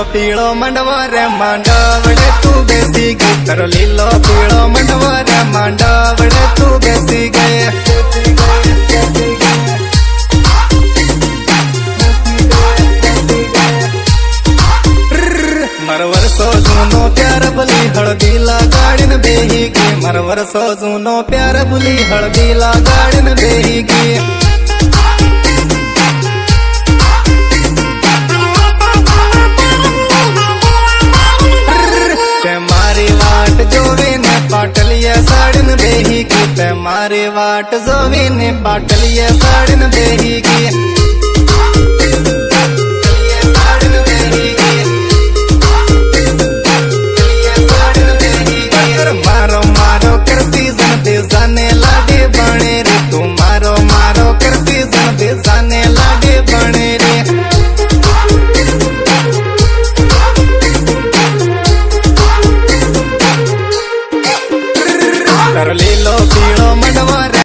पीळो मंडवा रे मांडवड़े तू बेसी गई। तर लीलो पीळो मंडवा रे मांडवड़े तू बेसी गए। मर वर्षो जूनो प्यार बुली हळदी लगाड़ीन बेही गई। मर वर्षो जूनो प्यार बुली हळदी लगाड़ीन बेही गई। मारी वाट जोवे ने पाटलिया साड़ीन बेही गई। ते मारी वाट जोवे ने पाटलिया साड़ीन बेही गई। मारो मारो करती जन दे जाने लाडे बने रे। तू मारो मारो करती जन दे जाने लाडे बने रे। कर लीलो पीळो मंडवा रे